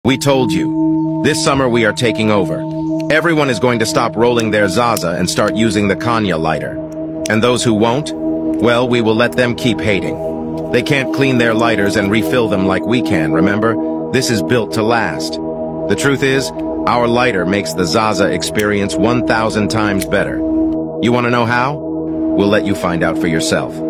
We told you. This summer we are taking over. Everyone is going to stop rolling their Zaza and start using the Kanya lighter. And those who won't, well, we will let them keep hating. They can't clean their lighters and refill them like we can, remember? This is built to last. The truth is, our lighter makes the Zaza experience 1,000 times better. You want to know how? We'll let you find out for yourself.